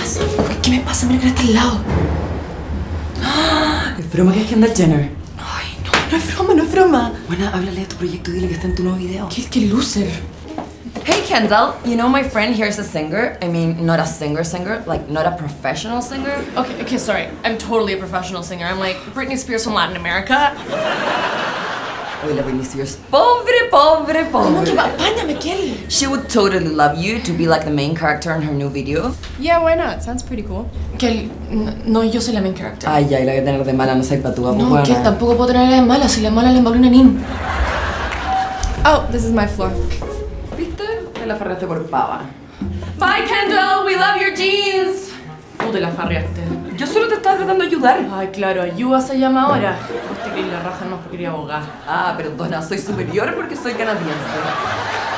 pasa? ¿Qué me pasa? Mira que está al lado. Es broma que es Kendall Jenner. Ay, no, no es broma, no es broma. Bueno, háblale de tu proyecto y dile que está en tu nuevo video. ¿Qué loser? Hey Kendall, you know my friend here is a singer. I mean, not a singer, like not a professional singer. Okay, sorry. I'm totally a professional singer. I'm like Britney Spears from Latin America. Oye, la Britney Spears, pobre. ¿Cómo que va? Páñame, Kelly. She would totally love you to be like the main character in her new video. Yeah, why not? Sounds pretty cool. Kelly, no, yo soy la main character. Ay, ya, y la que tener de mala no soy patúa, pues No, bueno. que tampoco puedo tener la de mala, si la mala le embaló una nin. Oh, this is my floor. ¿Viste? Te la farraste por pava. Bye, Kendall. We love your jeans. Tú te la farreaste. Yo solo te estaba tratando de ayudar. Ay, claro, ayuda se llama ahora. Vos te querías la raja, no, porque quería abogar. Ah, perdona, soy superior porque soy canadiense.